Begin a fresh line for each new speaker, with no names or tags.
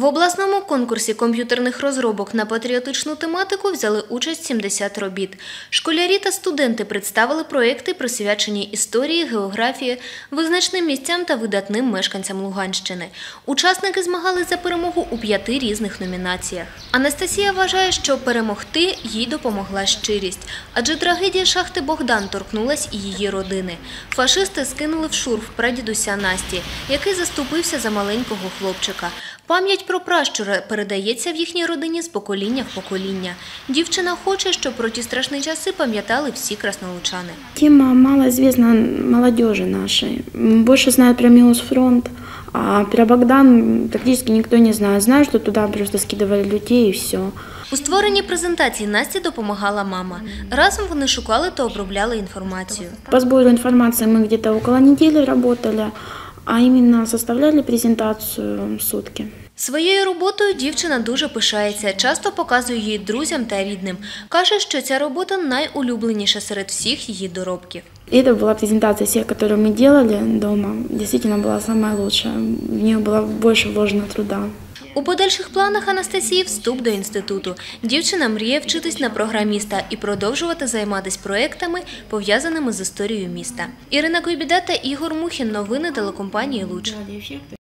В обласному конкурсі комп'ютерних розробок на патріотичну тематику взяли участь 70 робіт. Школярі та студенти представили проєкти, присвячені історії, географії, визначним місцям та видатним мешканцям Луганщини. Учасники змагались за перемогу у 5 різних номінаціях. Анастасія вважає, що перемогти їй допомогла щирість. Адже трагедія шахти «Богдан» торкнулась і її родини. Фашисти скинули в шурф прадідуся Насті, який заступився за маленького хлопчика. Пам'ять про пращура передається в їхній родині з покоління в покоління. Дівчина хоче, щоб про ті страшні часи пам'ятали всі краснолучани.
Тема малоизвестна молодежи нашей. Больше знают про Милосфронт, а про Богдан практически никто не знает. Знаю, что туда просто скидывали людей и все.
У створенні презентації Насті допомагала мама. Разом вони шукали та обробляли інформацію.
По сбору информации мы где-то около недели работали, а именно составляли презентацию сутки.
Своєю роботою дівчина дуже пишається, часто показує її друзям та рідним. Каже, що ця робота найулюбленіша серед всіх її доробків.
Это была презентация всех, которую мы делали дома. Действительно была самая лучшая. В нее было больше вложено труда.
У подальших планах Анастасії вступ до інституту. Дівчина мріє вчитись на програміста і продовжувати займатися проєктами, пов'язаними з історією міста. Ірина Койбіда та Ігор Мухін. Новини телекомпанії «Луч».